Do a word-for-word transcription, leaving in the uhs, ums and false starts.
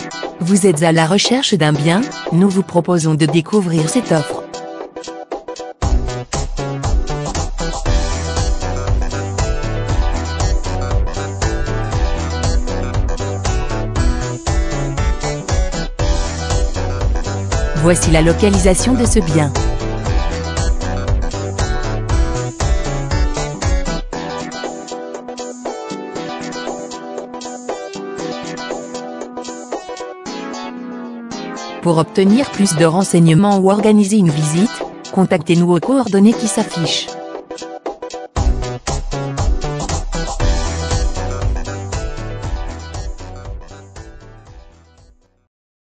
Vous êtes à la recherche d'un bien? Nous vous proposons de découvrir cette offre. Voici la localisation de ce bien. Pour obtenir plus de renseignements ou organiser une visite, contactez-nous aux coordonnées qui s'affichent.